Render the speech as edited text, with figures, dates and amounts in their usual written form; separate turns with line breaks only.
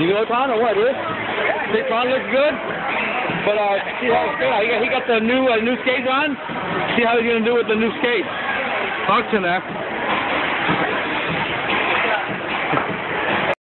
You go, Ton, or what, dude? Think Ton looks good? But, see how it's good. He got the new skates on. See how he's going to do with the new skates. Talk to him there.